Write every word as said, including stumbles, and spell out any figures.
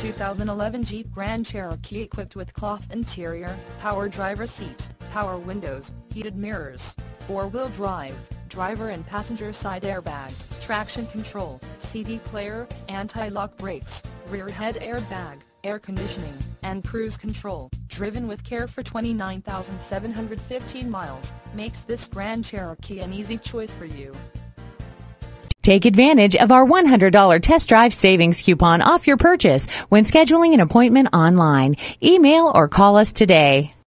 two thousand eleven Jeep Grand Cherokee equipped with cloth interior, power driver seat, power windows, heated mirrors, four-wheel drive, driver and passenger side airbag, traction control, C D player, anti-lock brakes, rear head airbag, air conditioning, and cruise control, driven with care for twenty-nine thousand seven hundred fifteen miles, makes this Grand Cherokee an easy choice for you. Take advantage of our one hundred dollars test drive savings coupon off your purchase when scheduling an appointment online. Email or call us today.